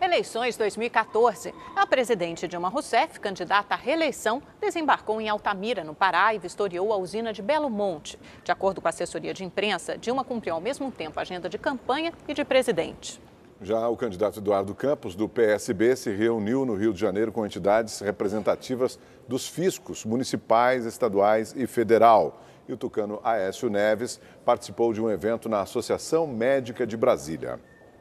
Eleições 2014. A presidente Dilma Rousseff, candidata à reeleição, desembarcou em Altamira, no Pará, e vistoriou a usina de Belo Monte. De acordo com a assessoria de imprensa, Dilma cumpriu ao mesmo tempo a agenda de campanha e de presidente. Já o candidato Eduardo Campos, do PSB, se reuniu no Rio de Janeiro com entidades representativas dos fiscos municipais, estaduais e federal. E o tucano Aécio Neves participou de um evento na Associação Médica de Brasília.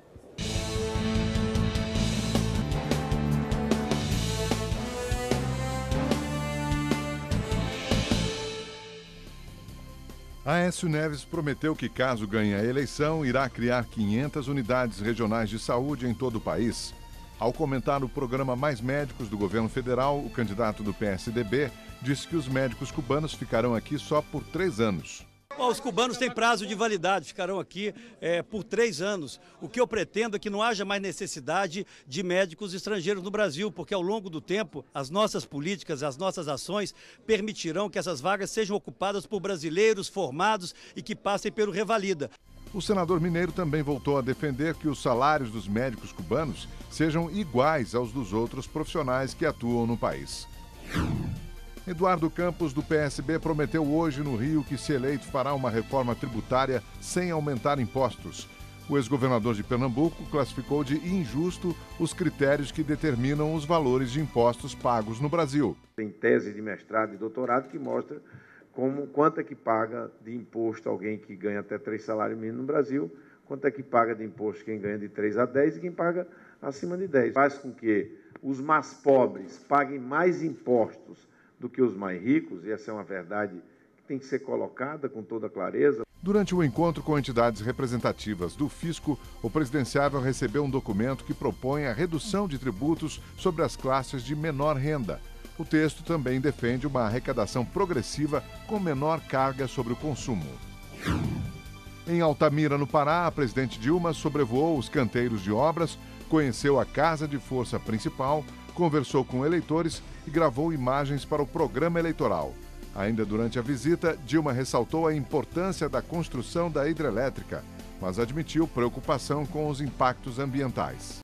Aécio Neves prometeu que, caso ganhe a eleição, irá criar 500 unidades regionais de saúde em todo o país. Ao comentar o programa Mais Médicos do governo federal, o candidato do PSDB disse que os médicos cubanos ficarão aqui só por 3 anos. Os cubanos têm prazo de validade, ficarão aqui por 3 anos. O que eu pretendo é que não haja mais necessidade de médicos estrangeiros no Brasil, porque ao longo do tempo as nossas políticas, as nossas ações permitirão que essas vagas sejam ocupadas por brasileiros formados e que passem pelo Revalida. O senador mineiro também voltou a defender que os salários dos médicos cubanos sejam iguais aos dos outros profissionais que atuam no país. Eduardo Campos, do PSB, prometeu hoje no Rio que, se eleito, fará uma reforma tributária sem aumentar impostos. O ex-governador de Pernambuco classificou de injusto os critérios que determinam os valores de impostos pagos no Brasil. Tem tese de mestrado e doutorado que mostra quanto é que paga de imposto alguém que ganha até 3 salários mínimos no Brasil, quanto é que paga de imposto quem ganha de 3 a 10 e quem paga acima de 10. Faz com que os mais pobres paguem mais impostos do que os mais ricos, e essa é uma verdade que tem que ser colocada com toda clareza. Durante o encontro com entidades representativas do fisco, o presidenciável recebeu um documento que propõe a redução de tributos sobre as classes de menor renda. O texto também defende uma arrecadação progressiva com menor carga sobre o consumo. Em Altamira, no Pará, a presidente Dilma sobrevoou os canteiros de obras, conheceu a Casa de Força Principal, conversou com eleitores e gravou imagens para o programa eleitoral. Ainda durante a visita, Dilma ressaltou a importância da construção da hidrelétrica, mas admitiu preocupação com os impactos ambientais.